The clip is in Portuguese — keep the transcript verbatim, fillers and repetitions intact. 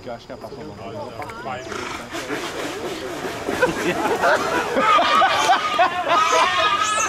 Que eu acho que é a passou. Vai.